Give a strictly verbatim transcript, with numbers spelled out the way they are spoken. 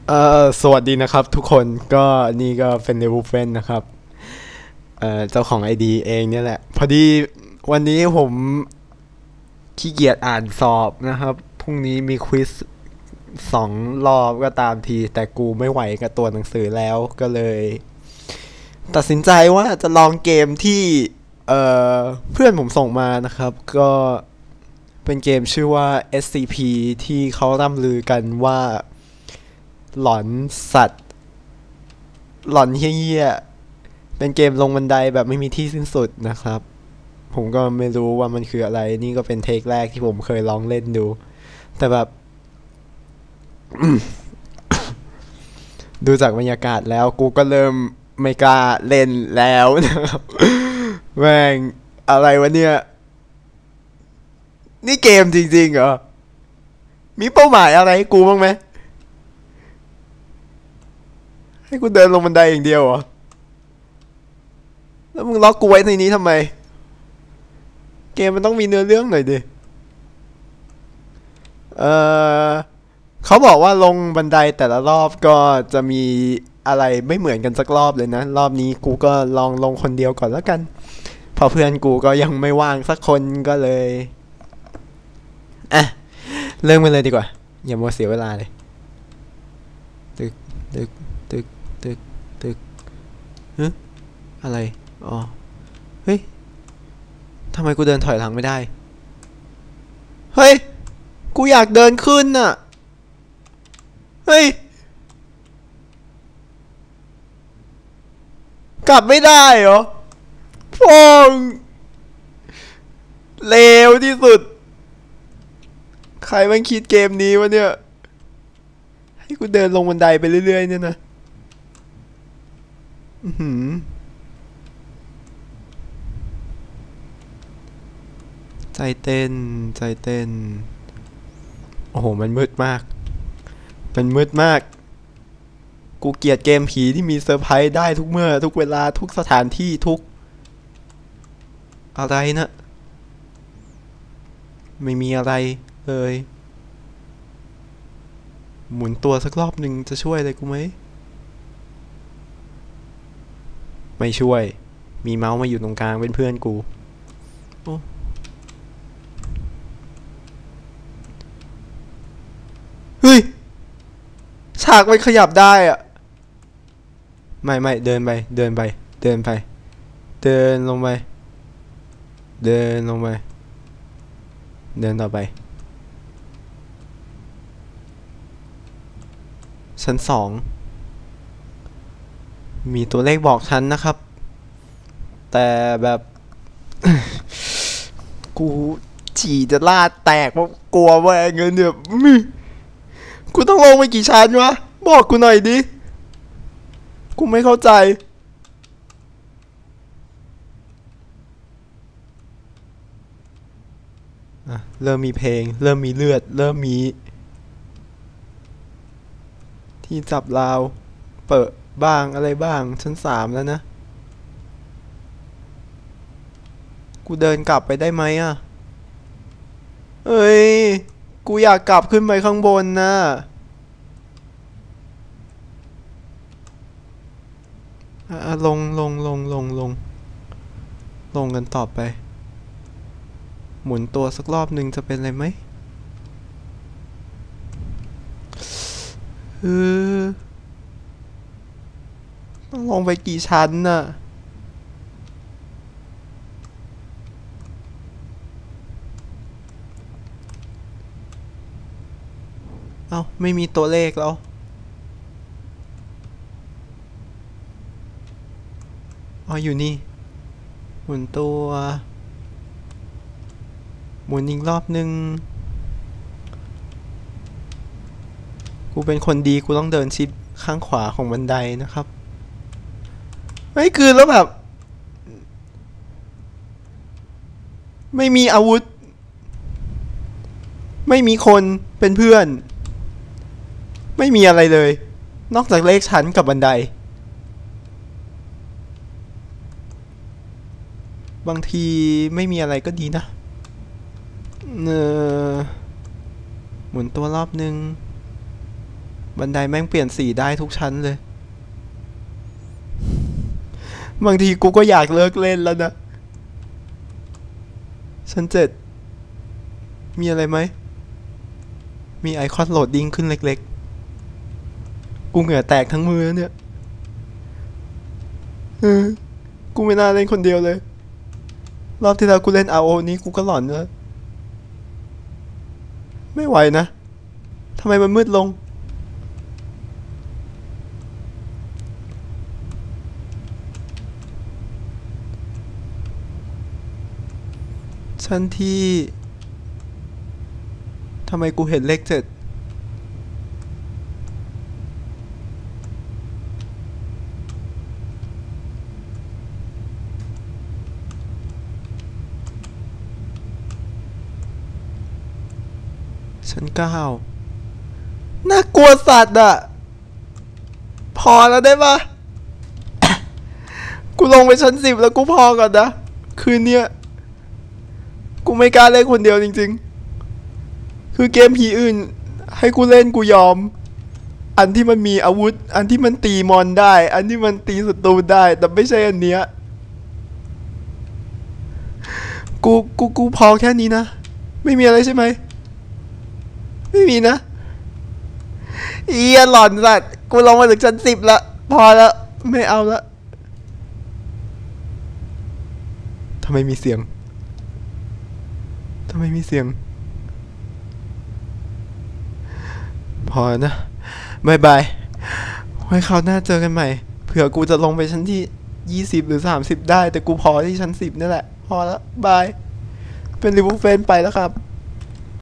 เอ่อสวัสดีนะครับทุกคนก็นี่ก็เป็นเดวูเฟนนะครับเอ่อเจ้าของไอดีเองเนี่ยแหละพอดีวันนี้ผมขี้เกียจอ่านสอบนะครับพรุ่งนี้มีควิซสองรอบก็ตามทีแต่กูไม่ไหวกับตัวหนังสือแล้วก็เลยตัดสินใจว่าจะลองเกมที่เอ่อเพื่อนผมส่งมานะครับก็เป็นเกมชื่อว่า เอส ซี พี ที่เขาร่ำลือกันว่าหลอนสัตว์ หลอนเฮี้ยๆเป็นเกมลงบันไดแบบไม่มีที่สิ้นสุดนะครับ ผมก็ไม่รู้ว่ามันคืออะไร นี่ก็เป็นเทคแรกที่ผมเคยลองเล่นดู แต่แบบดูจากบรรยากาศแล้วกูก็เริ่มไม่กล้าเล่นแล้วนะครับแม่งอะไรวะเนี่ย นี่เกมจริงๆเหรอ มีเป้าหมายอะไรให้กูบ้างไหม ให้กูเดินลงบันไดอย่างเดียวเหรอ แล้วมึงล็อกกูไว้ในนี้ทำไม เกมมันต้องมีเนื้อเรื่องหน่อยดิ เออเขาบอกว่าลงบันไดแต่ละรอบก็จะมีอะไรไม่เหมือนกันสักรอบเลยนะรอบนี้กูก็ลองลงคนเดียวก่อนแล้วกันเพอเพื่อนกูก็ยังไม่ว่างสักคนก็เลยอ่ะเริ่มกันเลยดีกว่าอย่ามัวเสียเวลาเลยตึกตึกตึกตึกตึกฮะอะไรอ๋อเฮ้ยทำไมกูเดินถอยหลังไม่ได้เฮ้ยกูอยากเดินขึ้นน่ะเฮ้ยกลับไม่ได้เหรอพงเลวที่สุดใครมันคิดเกมนี้วะเนี่ยให้กูเดินลงบันไดไปเรื่อยๆเนี่ยนะอือหือใจเต้นใจเต้นโอ้โหมันมืดมากมันมืดมากกูเกลียดเกมผีที่มีเซอร์ไพรส์ได้ทุกเมื่อทุกเวลาทุกสถานที่ทุกอะไรนะไม่มีอะไรเลยหมุนตัวสักรอบหนึ่งจะช่วยอะไรกูไหมไม่ช่วยมีเมาส์มาอยู่ตรงกลางเป็นเพื่อนกูโอ้เฮ้ยฉากมันขยับได้อะไม่ไม่เดินไปเดินไปเดินไปเดินลงไปเดินลงไปเดินต่อไปชั้นสองมีตัวเลขบอกชั้นนะครับแต่แบบกูฉี่จะลาดแตกเพราะกลัวว่าเงินเนี่ยกูต้องลงไปกี่ชั้นวะบอกกูหน่อยดิกูไม่เข้าใจอ่ะเริ่มมีเพลงเริ่มมีเลือดเริ่มมีที่จับราวเปิดบ้างอะไรบ้างชั้นสามแล้วนะกูเดินกลับไปได้ไหมอ่ะเอ้ยกูอยากกลับขึ้นไปข้างบนนะอ่ะลงลงลงลงลงลงกันต่อไปหมุนตัวสักรอบหนึ่งจะเป็นอะไรไหมเออต้องลงไปกี่ชั้นน่ะเอ้าไม่มีตัวเลขแล้วอ๋ออยู่นี่หมุนตัวหมุนอีกรอบหนึ่งกูเป็นคนดีกูต้องเดินชิดข้างขวาของบันไดนะครับไม่คือแล้วแบบไม่มีอาวุธไม่มีคนเป็นเพื่อนไม่มีอะไรเลยนอกจากเลขชั้นกับบันไดบางทีไม่มีอะไรก็ดีนะเออหมุนตัวรอบนึงบันไดแม่งเปลี่ยนสีได้ทุกชั้นเลย บางทีกูก็อยากเลิกเล่นแล้วนะชั้นเจ็ดมีอะไรไหมมีไอคอนโหลดดิ้งขึ้นเล็กๆกูเหงื่อแตกทั้งมือเนี่ยเออกูไม่น่าเล่นคนเดียวเลยรอบที่แล้วกูเล่น อาร์ โอ นี้กูก็หลอนเลยไม่ไหวนะทำไมมันมืดลงชั้นที่ทำไมกูเห็นเลขเจ็ดชั้นเก้าน่ากลัวสัตว์อ่ะพอแล้วได้ปะ กูลงไปชั้นสิบแล้วกูพอก่อนนะคืนเนี้ยกูไม่กล้าเล่นคนเดียวจริงๆคือเกมผีอื่นให้กูเล่นกูยอมอันที่มันมีอาวุธอันที่มันตีมอนได้อันที่มันตีศัตรูได้แต่ไม่ใช่อันเนี้ยกูกูกูพอแค่นี้นะไม่มีอะไรใช่ไหมไม่มีนะเอียหลอนสัตว์กูลงมาถึงชั้นสิบละพอแล้วไม่เอาละทำไมมีเสียงทำไมมีเสียงพอนะบายบายไว้คราวหน้าเจอกันใหม่เผื่อกูจะลงไปชั้นที่ยี่สิบหรือสามสิบได้แต่กูพอที่ชั้นสิบนี่แหละพอแล้วบายเป็นรีวิวเฟนไปแล้วครับ